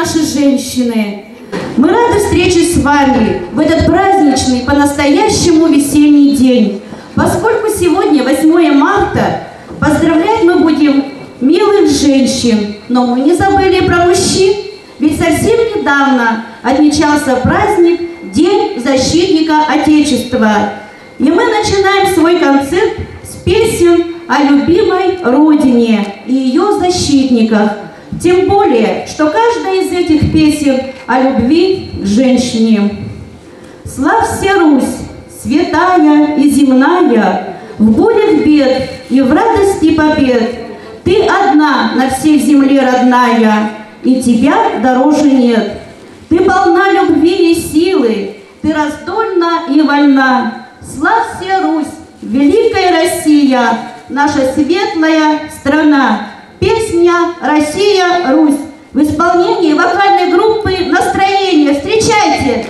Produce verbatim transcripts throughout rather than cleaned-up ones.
наши женщины. Мы рады встрече с вами в этот праздничный, по-настоящему весенний день. Поскольку сегодня восьмое марта, поздравлять мы будем милых женщин, но мы не забыли про мужчин, ведь совсем недавно отмечался праздник День защитника Отечества. И мы начинаем свой концерт с песен о любимой Родине и ее защитниках. Тем более, что каждая из этих песен о любви к женщине. Славься, Русь, святая и земная, в бурях бед и в радости побед. Ты одна на всей земле родная, и тебя дороже нет. Ты полна любви и силы, ты раздольна и вольна. Славься, Русь, великая Россия, наша светлая страна. Песня «Россия, Русь» в исполнении вокальной группы «Настроение». Встречайте!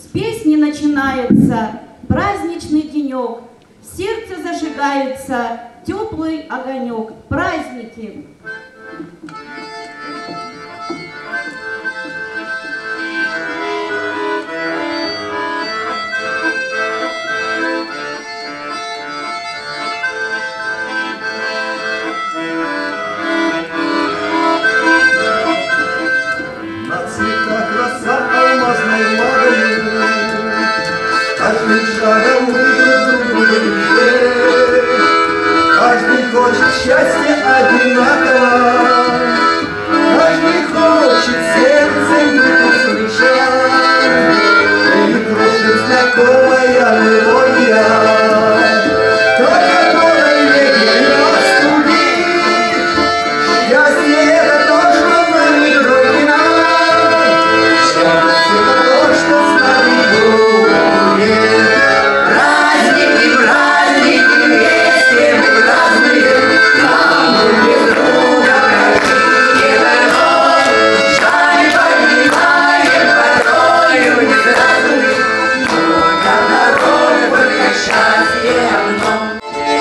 С песни начинается праздничный денек, в сердце зажигается теплый огонек. Праздники! Каждый хочет счастья одинаково, каждый хочет сердцем быть услышан, и кружит знакомая мелодия, та, которой не остудить. Счастье — это то, что нами родина, счастье — это то, что с нами будет. Праздники, праздники, вместе мы празднуем, нам без друга прожить дорог. Шаль поднимаем, порою не празднуем, только народ, только счастье одно.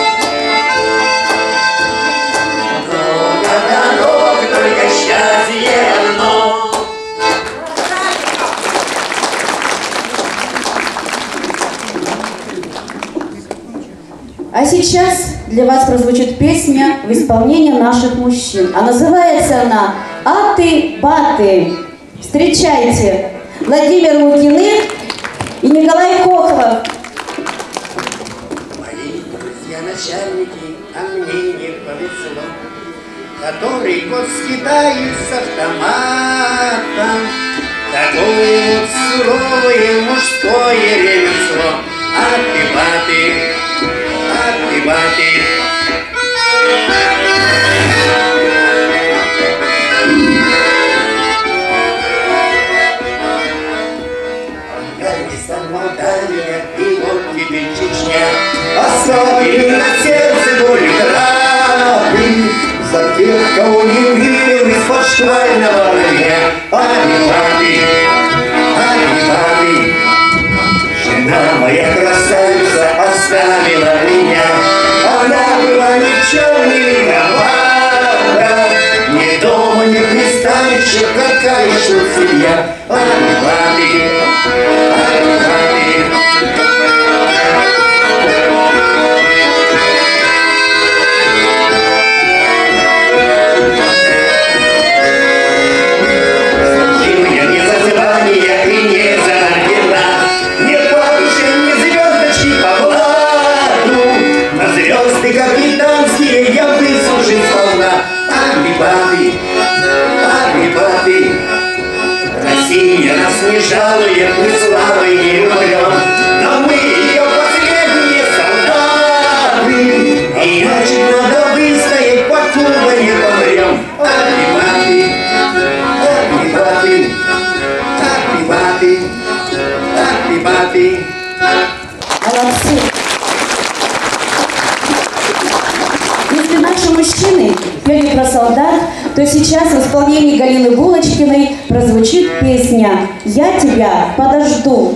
Только дорог, только счастье одно. А сейчас для вас прозвучит песня в исполнении наших мужчин. А называется она «Аты-баты». Встречайте, Владимир Лукиных и Николай Кохлов. Мои друзья-начальники, а мне не повезло, который год скидаю с автоматом. Такое вот суровое мужское ремесло. Аты-баты, аты-баты. Афганистан, Молдавия, и вот теперь Чечня оставили на сердце боль траты за тех, кого не верил из-под шквального рая. Аты-баты, аты-баты. Жена моя красавица оставила меня, она была ни в чем не виновата. Ни дома, ни пристанища, какая еще семья. Аты-баты, аты-баты. Служил я не за звания и не за ордена, не повышен, не звездочки по блату. На звезды капитанские я выслужил сполна. Аты-баты, аты-баты. Россия нас не жалует, мы славой не умрем, но мы ее последние солдаты. И значит надо выстоять, покуда не помрем. Аты-баты, аты-баты, аты-баты, аты-баты. Молодцы! Если наши мужчины пели про солдат, то сейчас в исполнении Галины Булочкиной прозвучит песня «Я тебя подожду».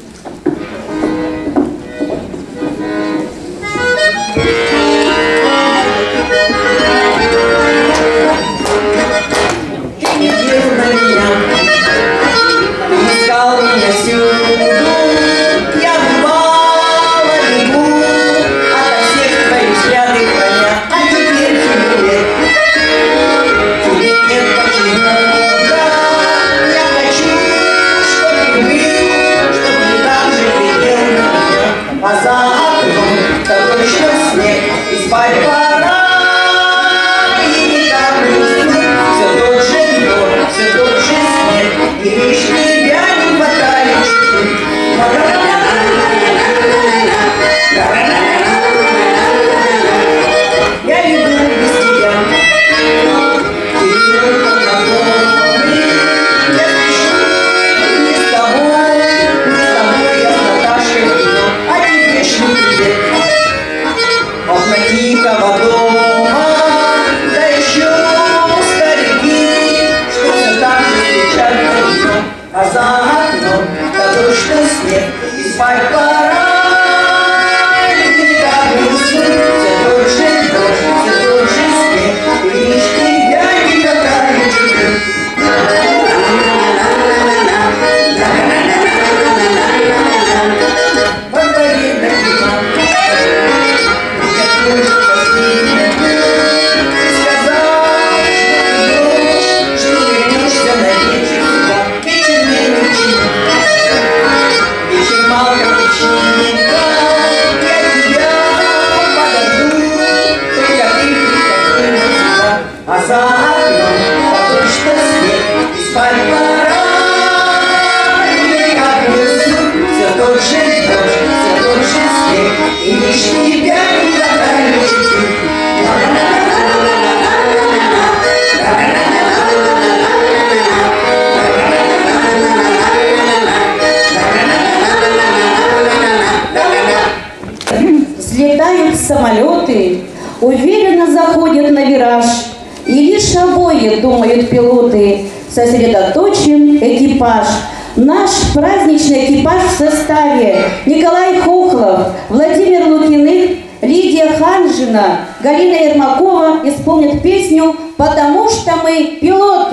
Ты не глядел на меня, ты искал меня всюду. Я бывала бегу ото всех твоих взглядов храня, а теперь тебе нет, тебе нет почему. Да, я хочу, чтоб ты был, уверенно заходят на вираж. И лишь обои, думают пилоты, сосредоточим экипаж. Наш праздничный экипаж в составе: Николай Хохлов, Владимир Лукиных, Лидия Ханжина, Галина Ермакова исполнят песню «Потому что мы пилоты».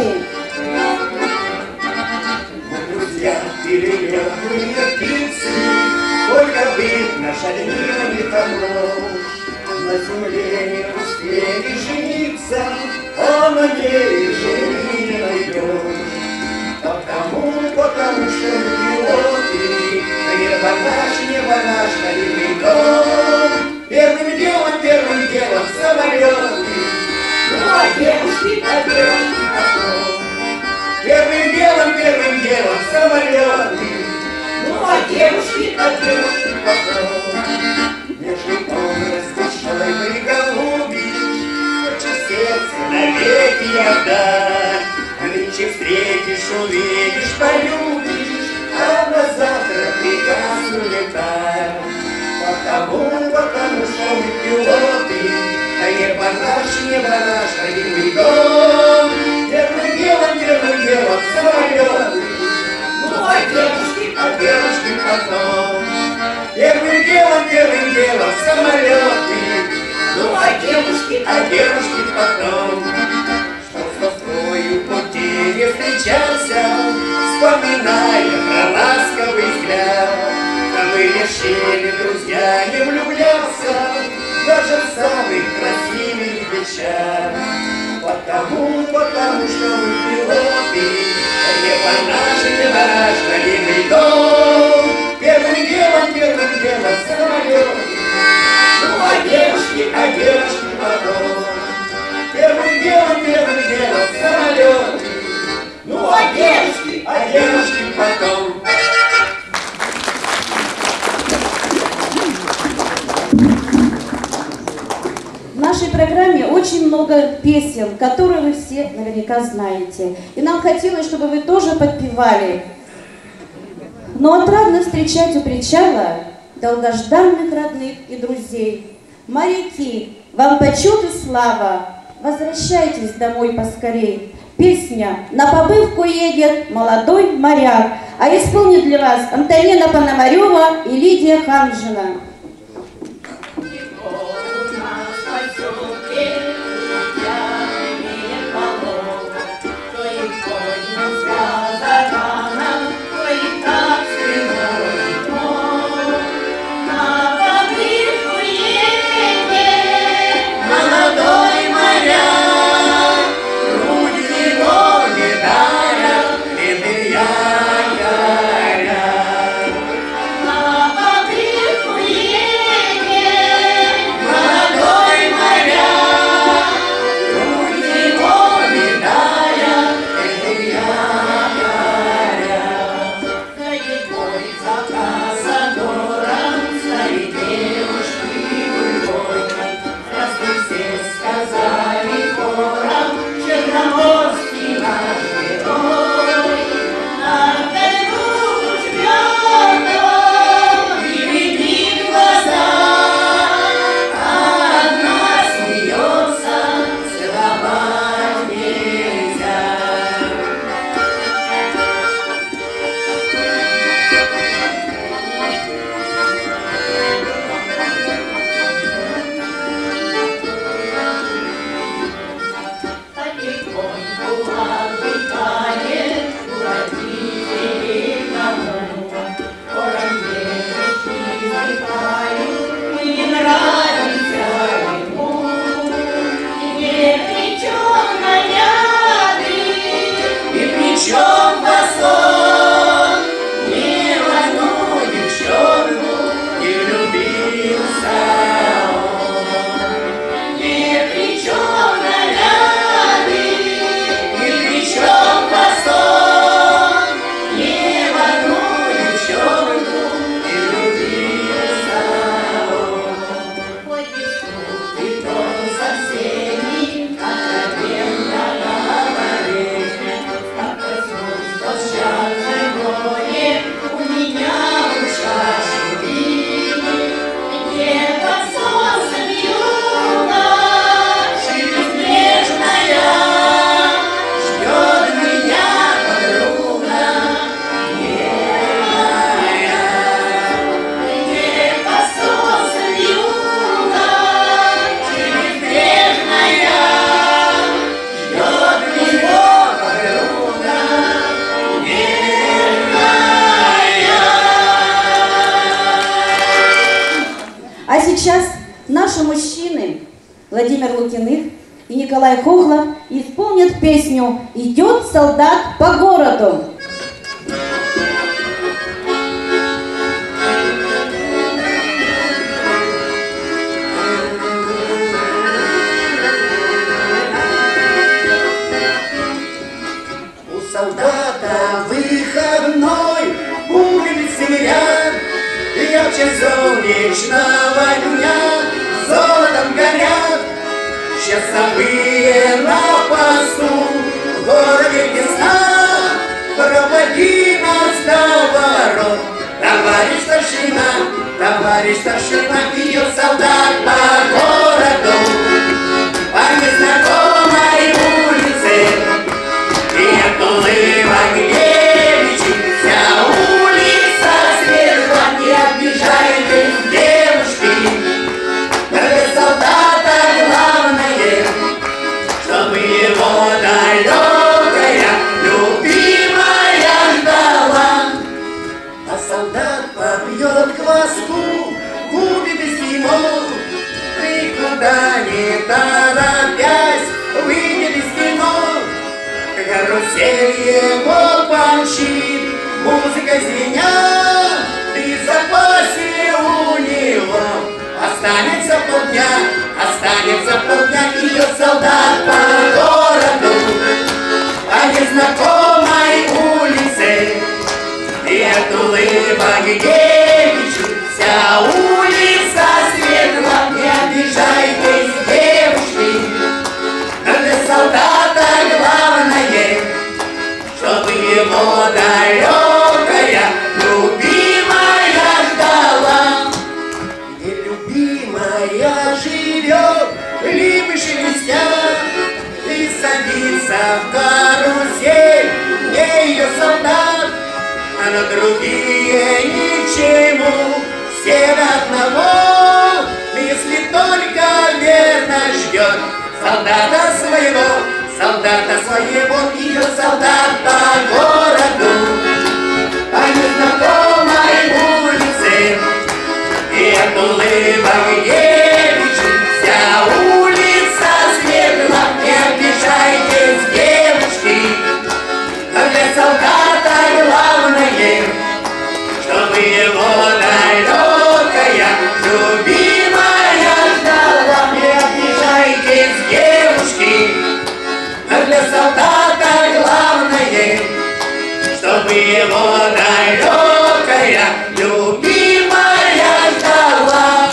Друзья, перелетные птицы, только вы наша не хорош. На земле не успели жениться, а на ней жены не найдешь. Потому, потому что мы пилоты, небо наш, небо наш, налитый дом. Первым делом, первым делом самолеты, ну а девушки, а девушки потом. Первым делом, первым делом самолеты, ну а девушки, а девушки потом. Между образ душой вы голубишь, хочу сердце навеки отдать. Нынче встретишь, увидишь, полюбишь, а на завтра приказ улетать. Потому, потому что мы пилоты, а небо наш, небо наш, родимый дом. Первым делом, первым делом самолеты, ну а девушки, а девушки потом. Первым делом, первым делом самолеты, ну а девушки, а девушки потом. Что с тоскою пути не встречался, вспоминая про ласковый взгляд. Мы решили, друзья, не влюбляться даже в самый красивый вечер. Потому, потому что мы пилоты, небо наше, небо наш, родимый дом. Первым делом, первым делом самолеты, ну а девушки, а девушки потом. Первым делом, первым делом самолеты, ну а девушки, а девушки потом. В нашей программе очень много песен, которые вы все наверняка знаете. И нам хотелось, чтобы вы тоже подпевали. Но отрадно встречать у причала долгожданных родных и друзей. Моряки, вам почет и слава, возвращайтесь домой поскорей. Песня «На побывку едет молодой моряк», а исполнит для вас Антонина Пономарева и Лидия Ханжина. Ветря горят. Лукиных и Николай Хохлов исполнят песню «Идет солдат по городу». У солдата выходной, улицы мирят, ярче солнечного дня, золотом горят. Часовые на посту, в городе весна, проводи нас до ворот. Товарищ старшина, товарищ старшина, идет солдат по городу, по незнакомой улице, и от улыбок девичьих вся улица светла. Не обижайтесь, девушки, для солдата главное, чтобы его далекая любимая ждала. А солдат побьет к хвосту, губит эскимо, ты куда не торопясь выйдет из кино. Карусель его помчит, музыка звеня, ты в запасе у него. Останется полдня, останется полдня, идет солдат по городу, по незнакомой улице, и от улыбок девичьих вся улица светла. Не обижайтесь, девушки, для солдата главное, чтобы его далекая любимая ждала. Где любимая живет, либо шелестят, и садится в карусель, не ее солдат, а на другие ни к чему, все до одного, если только верно ждет солдата своего, солдата своего. Идет солдат по городу, по незнакомой улице, и от улыбок девичьих вся улица светла. Не обижайтесь, девушки, для солдата главное, чтобы его далекая любимая ждала. Не обижайтесь, девушки, для солдата главное, чтобы его далекая любимая ждала.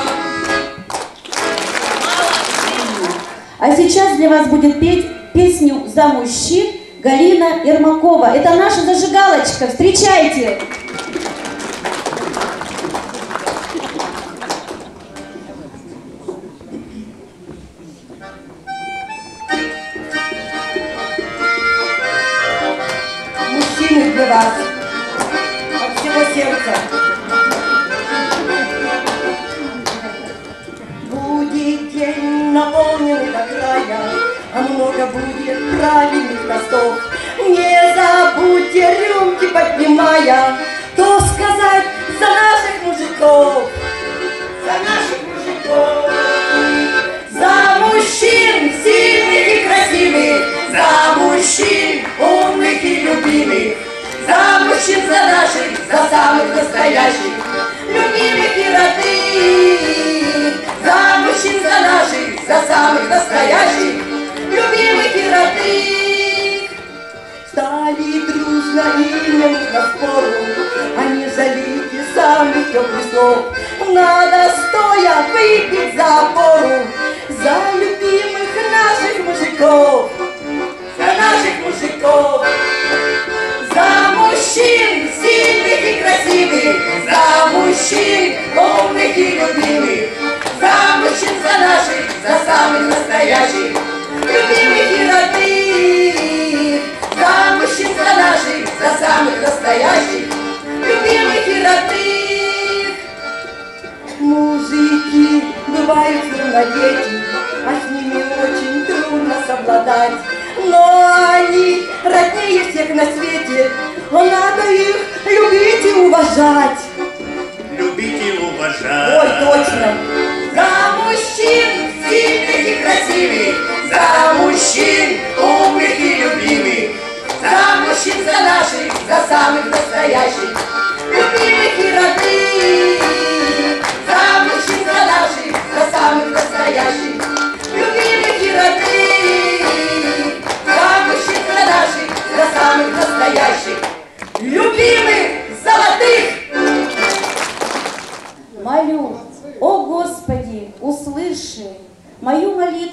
А сейчас для вас будет петь песню «За мужчин» Галина Ермакова. Это наша зажигалочка. Встречайте! Мужчины для вас, от всего сердца. Будет день, наполненный до края, а много будет правильных тостов. Не забудьте рюмки поднимая, то сказать за наших мужиков, за наших мужиков, за мужчин сильных и красивых, за мужчин умных и любимых, за мужчин, за наших, за самых настоящих, любимых и родных, за мужчин, за наших, за самых настоящих, любимых и родных. Стали дружно и не нужно спору, а не жалейте самых теплых слов. Надо стоя выпить за опору, за любимых наших мужиков, за наших мужиков, за мужчин сильных и красивых, за мужчин умных и любимых, за мужчин, за наших, за самых настоящих, любимых и родных, за мужчин, за наших, за самых настоящих, любимых и родных. Мужики бывают дети, а с ними очень трудно совладать. Но они роднее всех на свете, надо их любить и уважать. Любить и уважать. Ой, точно. За мужчин сильных и красивых,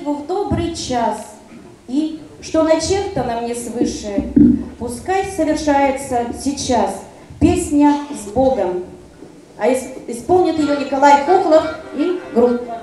молитву в добрый час, и, что начертано мне свыше, пускай совершается сейчас песня с Богом. А исполнит ее Николай Хохлов и группа.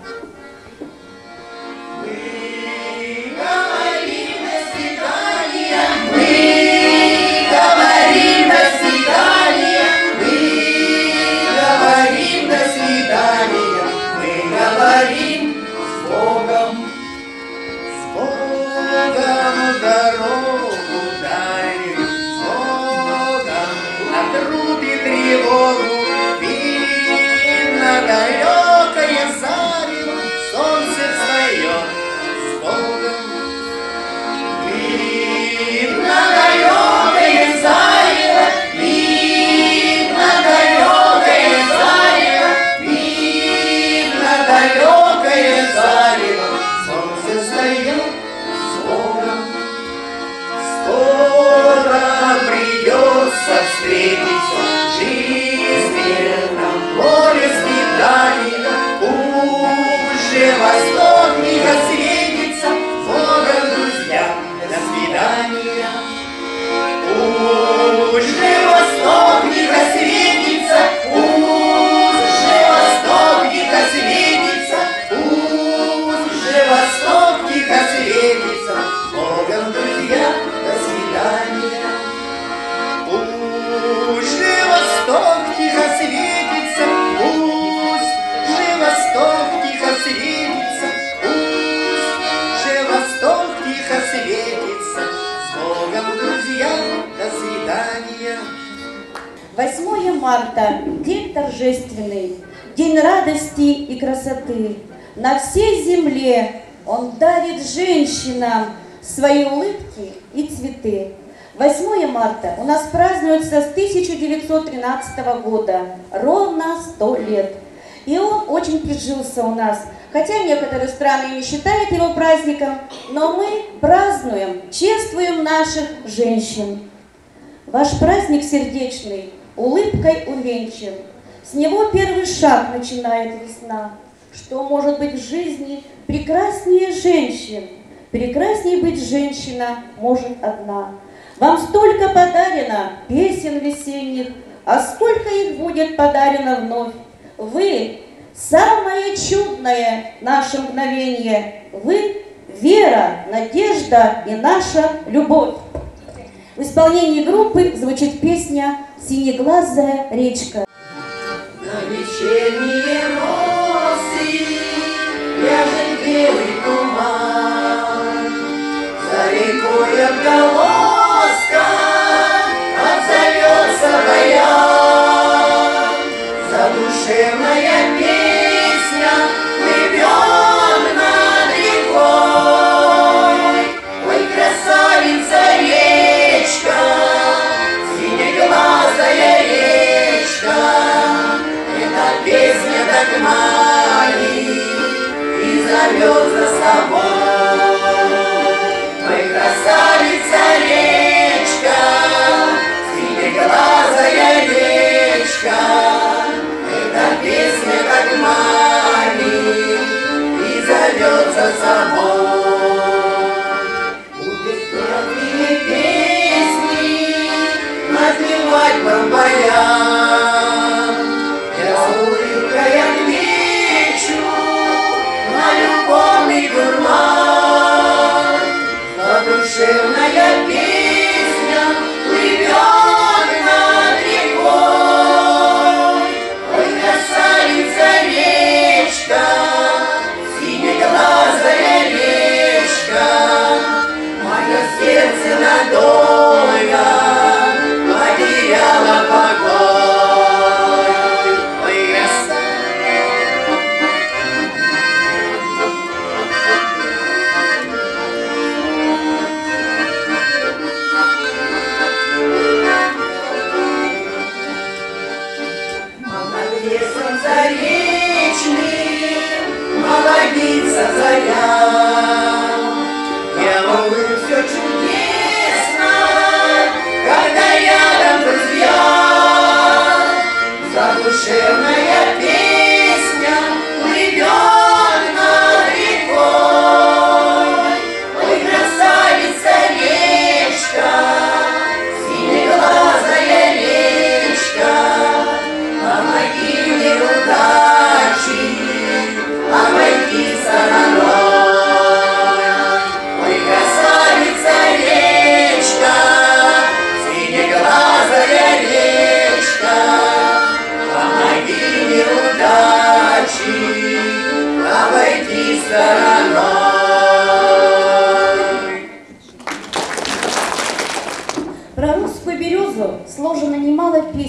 восьмое марта – день торжественный, день радости и красоты. На всей земле он дарит женщинам свои улыбки и цветы. восьмое марта у нас празднуется с тысяча девятьсот тринадцатого года, ровно сто лет. И он очень прижился у нас. Хотя некоторые страны не считают его праздником, но мы празднуем, чествуем наших женщин. Ваш праздник сердечный улыбкой увенчан. С него первый шаг начинает весна. Что может быть в жизни прекраснее женщин? Прекраснее быть женщина может одна. Вам столько подарено песен весенних, а сколько их будет подарено вновь. Вы самое чудное наше мгновение. Вы вера, надежда и наша любовь. В исполнении группы звучит песня «Синеглазая речка». На вечерние росы ляжет белый туман, за рекой отголоска отзовется баян, задушевная песня плывет над рекой. Ой, красавица речка, синеглазая речка, это песня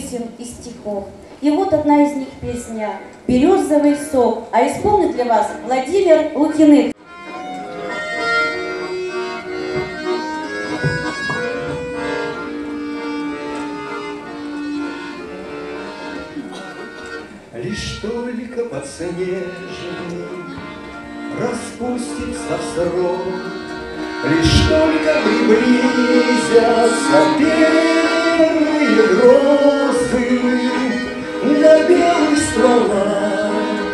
песен и стихов. И вот одна из них песня «Березовый сок», а исполнит для вас Владимир Лукиных. Лишь только подснежник распустится в срок, лишь только приблизятся первые грозы, на белых стволах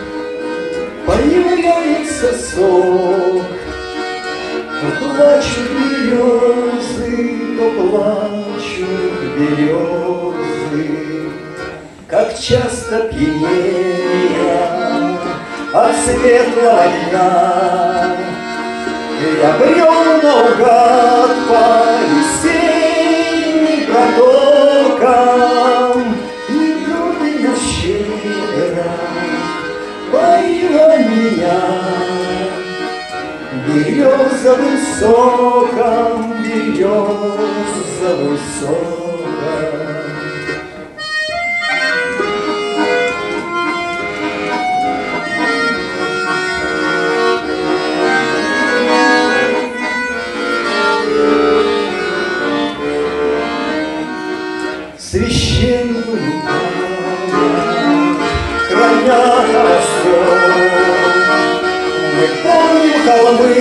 появляется сок. То плачут березы, то плачут березы, как часто пьянея от светлого дня. Я брел наугад по весенним протокам, и вдруг меня щедро поила меня березовым соком, березовым соком. Священную память, храня холостёк, мы помним холмы,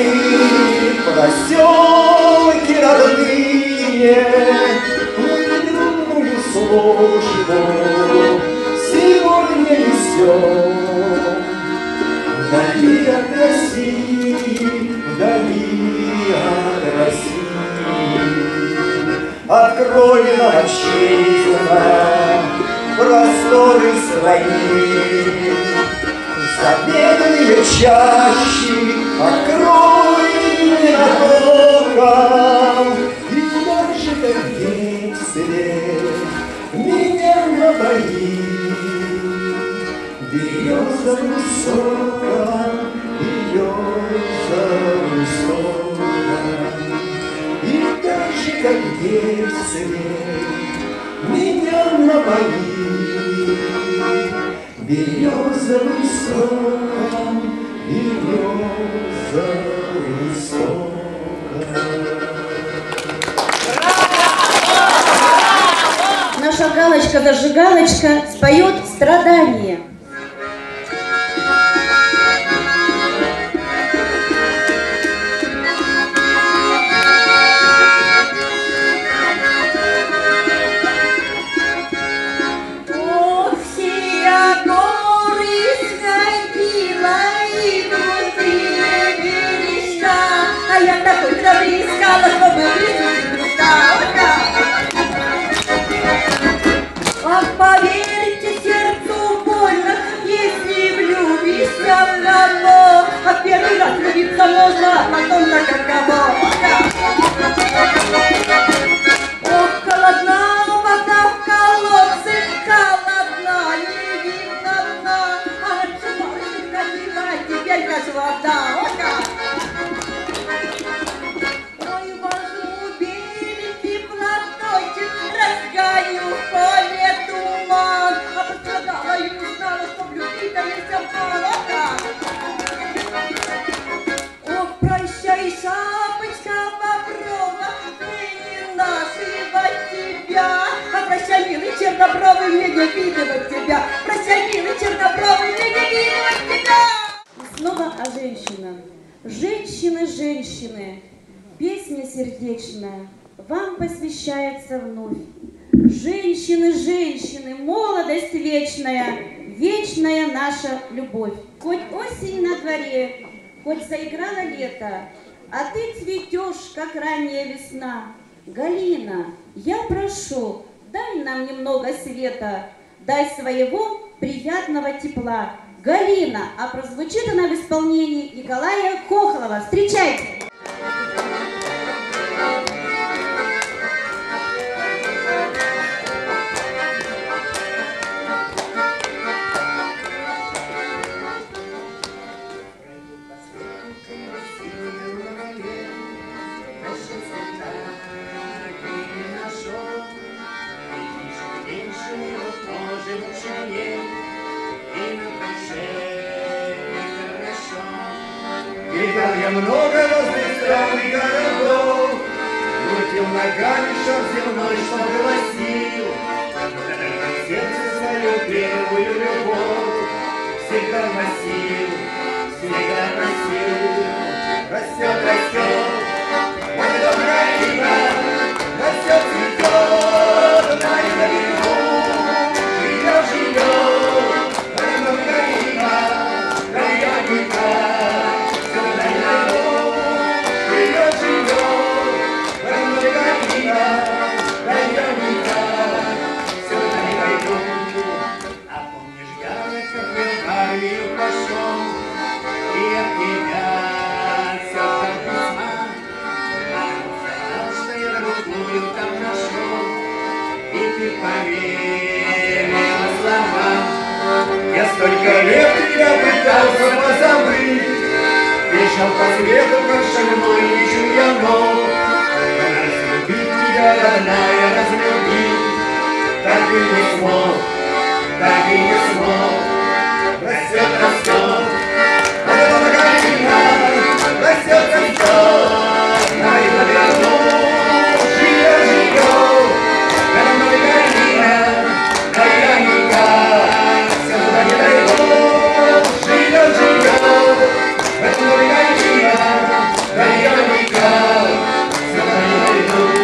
проселки родные, мы длинную службу сегодня несем. Вдали от России, вдали от России, открой нам, отчизна, просторы свои, заветные чащи открой народам, и даже как день свет меня напоит березовым соком, березовым соком. И так же, как день свет меня напоит березовым соком, березовым соком. Наша галочка-зажигалочка споет «Страдание». Поверьте, сердцу больно, если влюбишься в кого. А первый раз влюбиться можно, а потом-то каково. Ох, холодна вода в колодце, холодна, не видно дна. А раньше малышка ходила, теперь как вода. Ой, возьму беленький платочек, разгоню в поле туман, а пострадала и узнала, что в любви-то есть обман. Ох, прощай, шапочка боброва, мне не нашивать тебя. А прощай, милый чернобровый, мне не видывать тебя. Прощай, милый чернобровый, мне не видывать тебя. Снова о женщинах. Женщины, женщины, песня сердечная вам посвящается вновь. Женщины, женщины, молодость вечная, вечная наша любовь. Хоть осень на дворе, хоть заиграло лето, а ты цветешь, как ранняя весна. Галина, я прошу, дай нам немного света, дай своего приятного тепла. Галина, а прозвучит она в исполнении Николая Хохлова. Встречайте! Женщины я много разных стран и городов, крутил ногами шар земной, что гласил: в сердце свою первую любовь всегда носил, всегда носил. Растет, растет, моя Украина, растет, цветет, на берегу, живет, живет, моя Украина, районника, сюда не дойду, живет, живет, моя Украина, районника, сюда не дойду. А помнишь, я как в армию пошел, и от тебя все ждал письма, а я узнал, что я другую там нашел, и ты поверила словам. Я столько лет тебя пытался позабыть, бежал по свету, как шальной, ищу я ног. Разлюбить тебя, родная, разлюбить, так и не смог, так и не смог. Растет, растет, моя Украина, растет, растет, на берегу, живет, живет, моя Украина, районника, сюда не дойду, живет, живет, моя Украина, районника, сюда не дойду.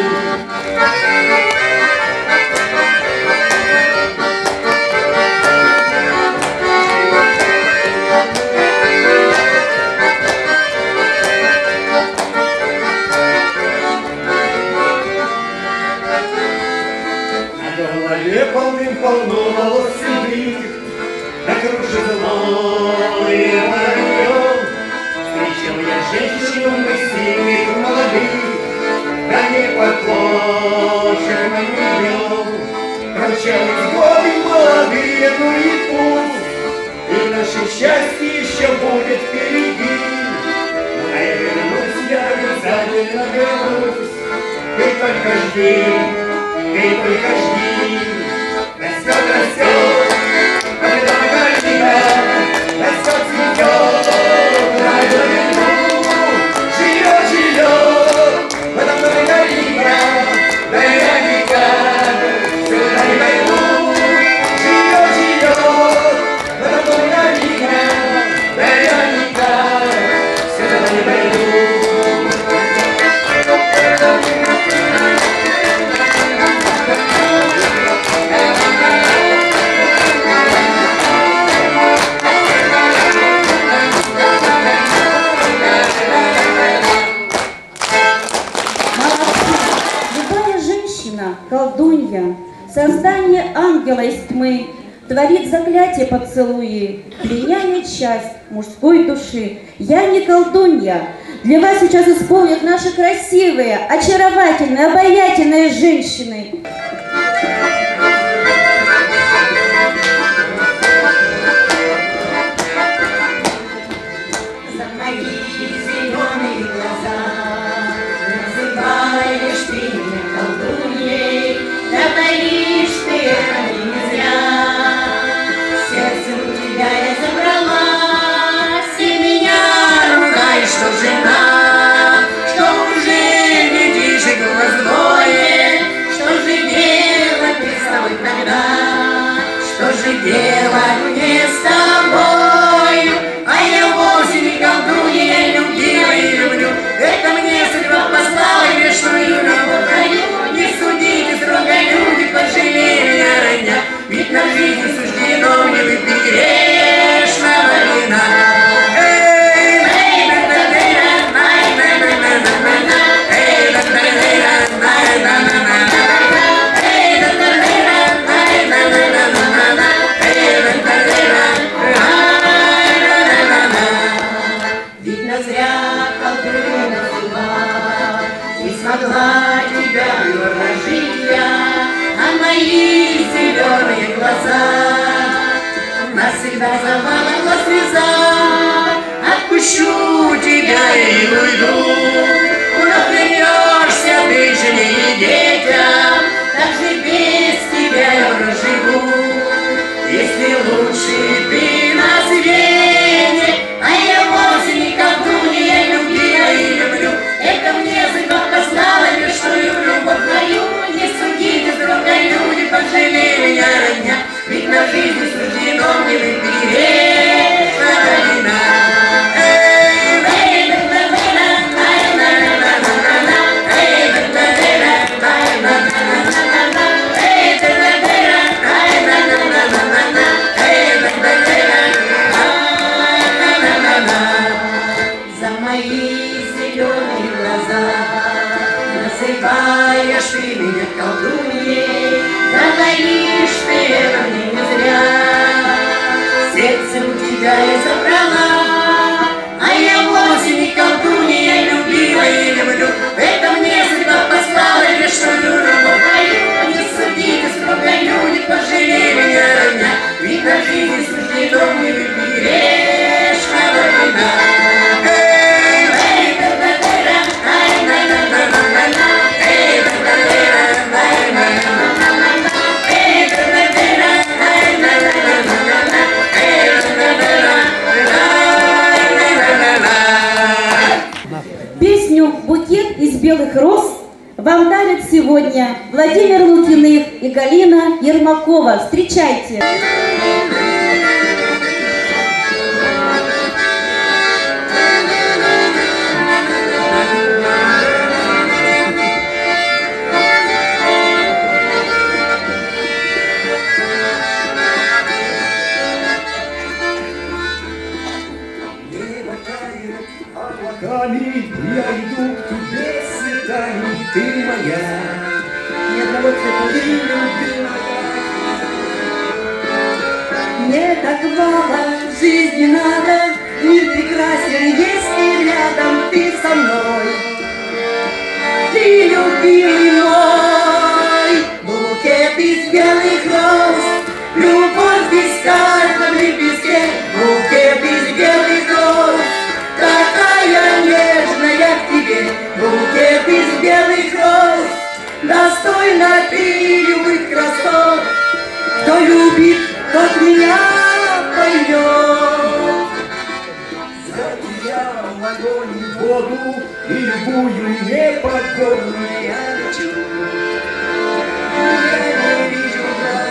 Полным-полно волос седых, на крыше злой воробьев. Встречал я женщину красивых, молодых, да не похожих на нее. Промчались годы молодые, ну и пусть, и наше счастье еще будет впереди. А я вернусь, я обязательно вернусь, ты только жди, ты только жди. Растет, растет, моя Украина, растет, цветет, на берегу, живет, живет, в этом Украина, районника, сюда не дойду, живет, живет, в этом Украина, районника, сюда не дойду. Колдунья, создание ангела из тьмы, творит заклятие поцелуи, пленяет часть мужской души. Я не колдунья. Для вас сейчас исполнят наши красивые, очаровательные, обаятельные женщины. За мои зеленые глаза называешь ты меня колдуньей, да боишь ты это не зря. Сердце у тебя я забрала, все меня ругаешь, что жена, что уже глядишь и глазное, что же делать мне с тобой тогда, что же делать мне с тобою, а я вовсе не колдунья, я любила и люблю, это мне судьба послала грешную любовь даю. Не судите строго люди, пожалей меня, родня, ведь на жизнь суждено мне выпить грешного вина. Видно, зря колдунья называла, не смогла тебя выложить я, а мои зеленые глаза навсегда завалила слеза. Отпущу тебя и уйду, куда клянешься ты жене и детям, так же без тебя я проживу. Если лучше ты на свете, а я вовсе не колдунья, я люблю. называешь ты меня колдуньей, говоришь ты это мне не зря. Сердце у тебя я забрала, а я вовсе не колдунья, я любила и люблю. Это мне судьба послала, лишь что дурно пою. Не суди, ты строго люди, пожалей меня, родня, ведь на жизни суждено мне любви грешного вина. Песню «Букет из белых роз» вам дарят сегодня Владимир Лукиных и Галина Ермакова. Встречайте! Я иду к тебе с цветами, ты моя, Ни одного цвета, ты любимая. мне так мало в жизни надо, мир прекрасен, если рядом ты со мной. Ты любимый мой, букет из белых роз, любовь без каждом лепестке, букет из белых роз. Такая нежная к тебе, букет из белых роз, достойна ты любых красот. Кто любит, тот меня поймет. За тебя в огонь и в воду и любую непогодную я лечу. Я не вижу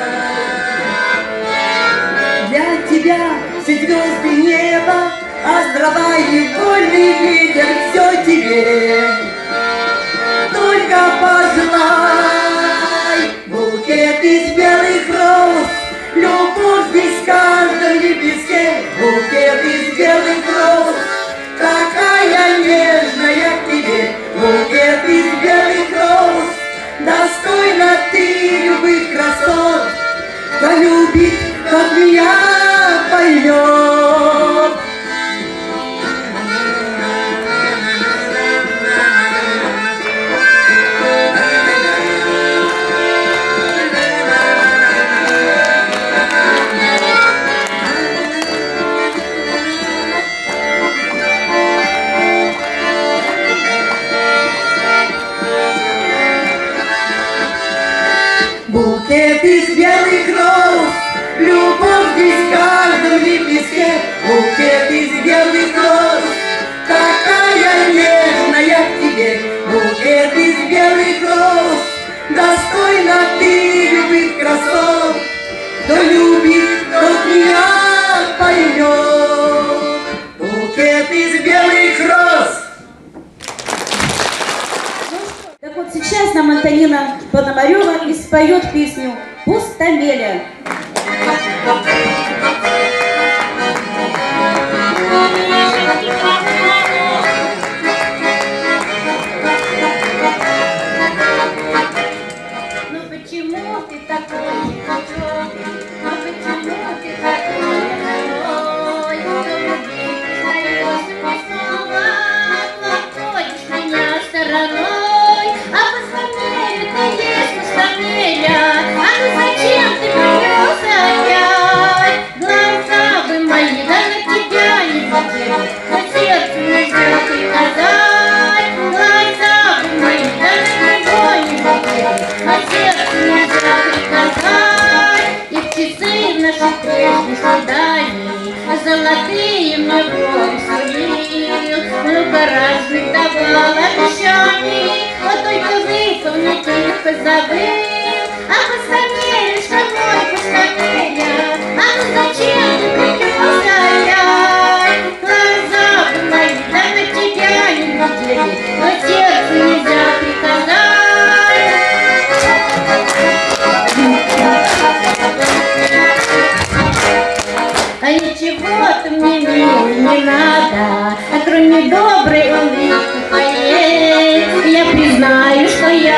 глаз. Для тебя все звезды неба, острова и вольный ветер, все тебе. Только пожелай букет из белых роз, любовь без каждом лепестке, букет из белых роз. Такая нежная к тебе, букет из белых роз, достойна ты любых красот. Кто любит, тот меня поймет. Букет из белых роз, любовь без каждом лепестке, букет из белых роз. Такая нежная к тебе, букет из белых роз, достойна ты любых красот. Кто любит, тот меня поймет. Букет из белых роз. Так вот сейчас нам Антонина Пономарева и споет песню «Пустомеля». Ну почему ты такой нехороший? Ну почему ты такой нехороший? То любви признаешься мне снова, то обходишь меня стороной. А пустомеля-то есть пустомеля, а ну зачем ты принес опять? Глаза бы мои, да на тебя не глядели, но сердцу нельзя приказать. Глаза бы мои, да на него не глядели, а сердцу нельзя приказать. И в часы наших прежних свиданий золотые мне брови сулил, много разных давал обещаний, а только выполнить их позабыл. А пустомелюшка мой, пустомеля, а ну зачем ты принес опять? Глаза бы мои, да на тебя не глядели, но сердцу нельзя приказать. А ничего-то мне, милый, не надо, а кроме доброй улыбки твоей, я признаю, что я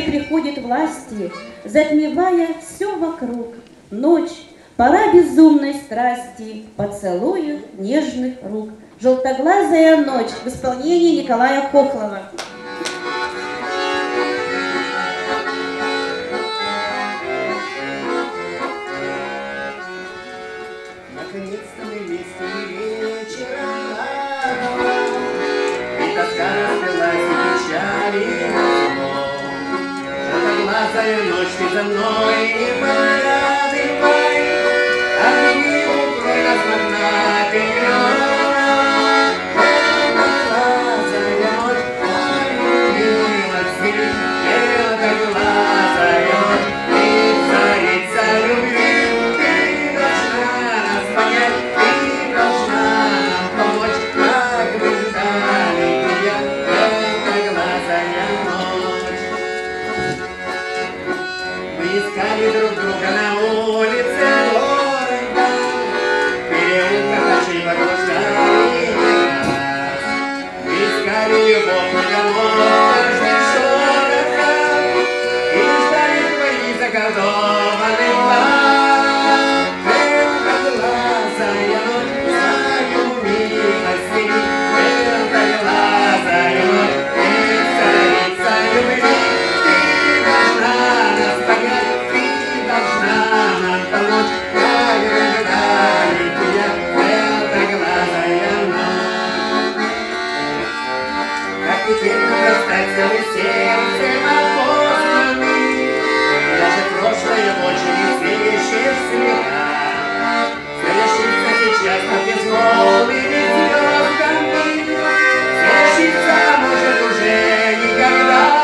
приходит власти, затмевая все вокруг. Ночь, пора безумной страсти, поцелуя нежных рук. «Желтоглазая ночь» в исполнении Николая Хохлова. Наконец-то мы вместе вечером, и тоска расплылась и печали на зло. Желтоглазая ночь, ты за мной не порадывай, обними укрой нас над перед. Искали друг друга на улице города, переулка ночей погружали нас. Искали любовь на домов, шороха, и ждали твои заколдованных глаз. Желтоглазая ночь, знаю милости, желтоглазая ночь, ты царица любви. Теперь нарастать целый сердцем опознанный, даже прошлое очень свежее слегка. Совершится сейчас под безмолвными звездами, совершится, может, уже никогда.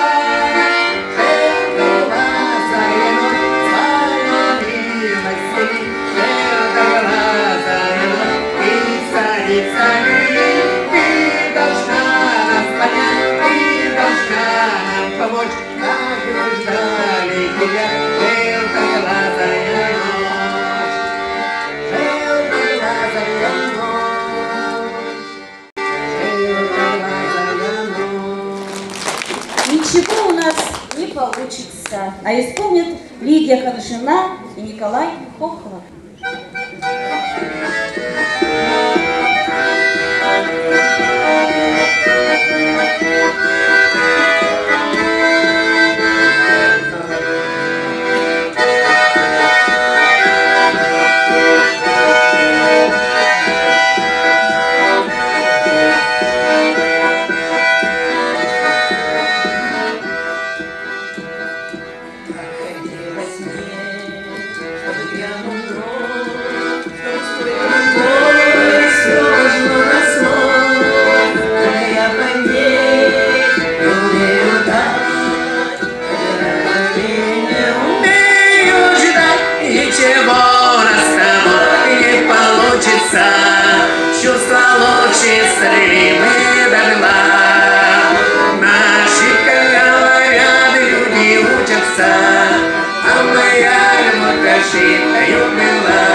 Желтоглазая ночь, знаю милости, желтоглазая ночь, ты царица любви, ты должна нас понять. Помочь, как мы ждали тебя, желтоглазая ночь, желтоглазая ночь, желтоглазая ночь. Ничего у нас не получится, а исполнят Лидия Коншина и Николай Хохлов. Чувства лучше срывы догла. Наши, как говорят, люди учатся, а моя любовь ошибкою была.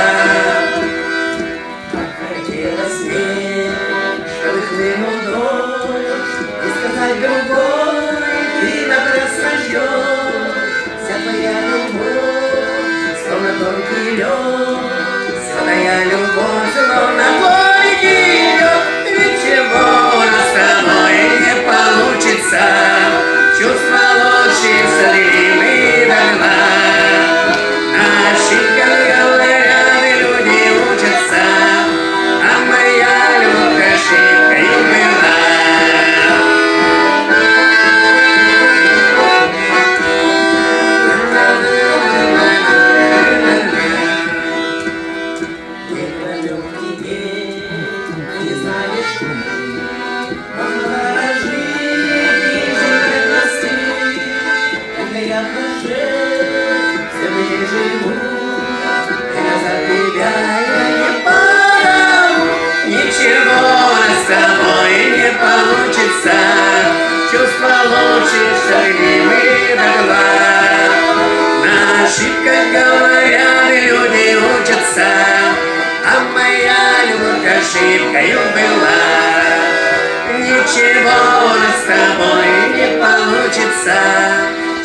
Хотелось мне, чтобы хлынул дождь, и сказать другой, ты напрасно ждешь. Вся твоя любовь, словно тонкий лед, своя любовь, словно плоть ее. Ничего у нас с тобой не получится, чувства лучше сливы догла. Наши, как говорят, люди учатся, а моя любовь ошибкою была. Получится, чувства лучше срывы догла. На ошибках говорят, люди учатся, а моя любовь ошибкою была. Ничего у нас с тобой не получится,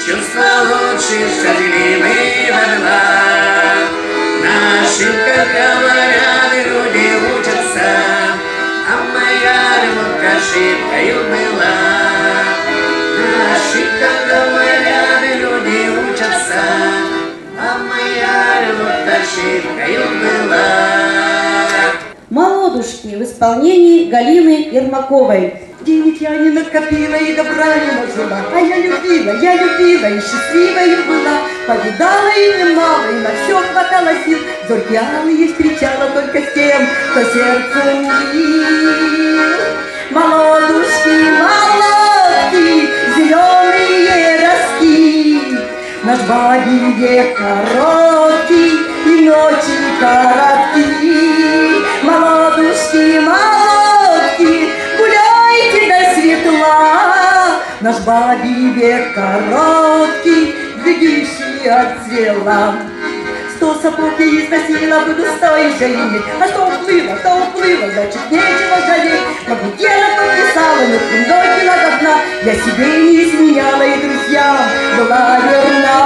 чувства лучше сожгли вогла. Наши, как говорят, люди учатся, а моя любовь ошибкою была. Наши, как говорят, люди учатся, а моя любовь ошибкою была. «Молодушки» в исполнении Галины Ермаковой. Денег я не накопила и добра не нажила, а я любила, я любила и счастливая была. Повидала и немало, и на все хватало сил. Зорьки алые встречала только с тем, кто сердцу мил. Молодушки, молодки, зеленые ростки, наш бабий век короткий и ночи коротки. Молодушки, молодки, гуляйте до светла, наш бабий век короткий, глядишь и отцвела. Сто сапог я износила, буду сто еще иметь, а что уплыло, что уплыло, значит нечего жалеть. Могу дело подписала, но приндокила до дна, я себе не изменяла и друзьям была верна.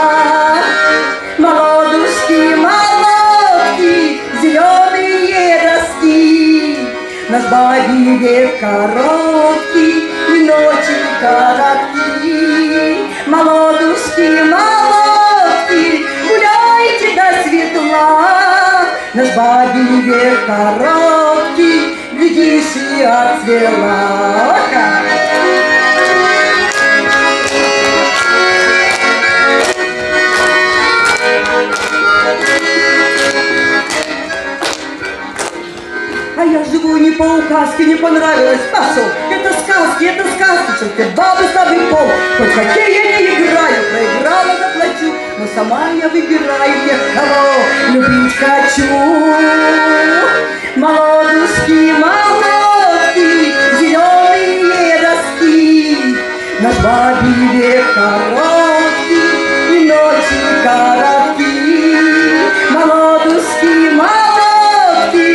Молодушки, молодки, зеленые ростки, наш бабий век короткий и ночи коротки. Молодушки, молодки, гуляйте до светла, наш бабий век короткий, глядишь и отцвела. А я живу не по указке, не понравилось, пошел. Это сказки, это сказки, что ты бабы слабый пол. Хоть в хоккей я не играю, проиграла, заплачу, но сама я выбираю тех, кого любить хочу. Молодушки, молодки, зеленые ростки, наш бабий век короткий и ночи коротки. Молодушки, молодки,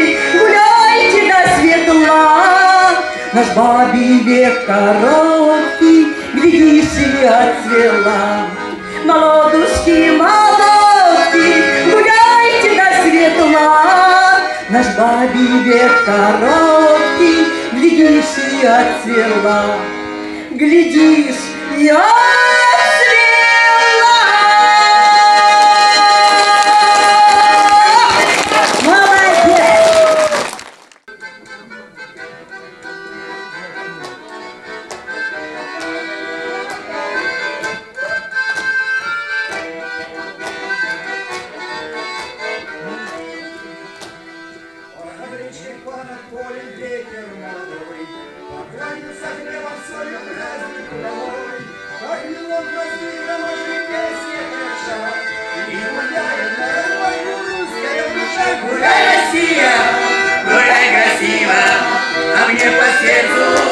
наш бабий век короткий, глядишь и отцвела. Молодушки, молодки, гуляйте до светла, наш бабий век короткий, глядишь и отцвела. Глядишь и отцвела. Молодец! Гуляй, Россия, гуляй красиво, а мне по сердцу